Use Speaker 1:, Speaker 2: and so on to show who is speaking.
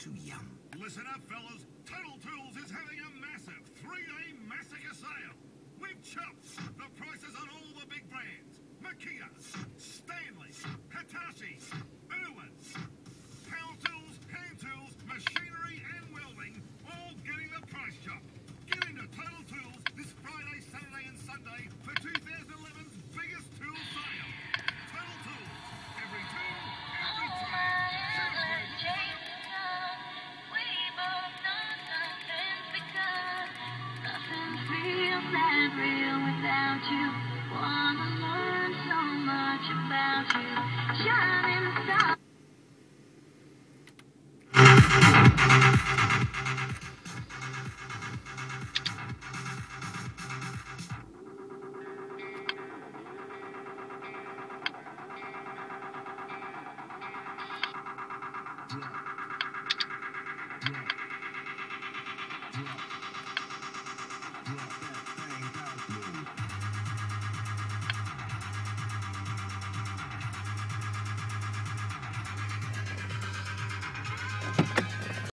Speaker 1: too young.
Speaker 2: Listen up, fellas. Total Tools is having a massive 3-day massacre sale. We've chopped the prices on all the big brands. Makita, Stanley, Hitachi, Irwin. Power tools, hand tools, machinery and welding, all getting the price chop. Get into Total Tools this Friday, Saturday and Sunday for 2011's biggest tool sale. Total Tools. Every tool, every trade.
Speaker 3: That real without you. Wanna learn so much about you. Shining star.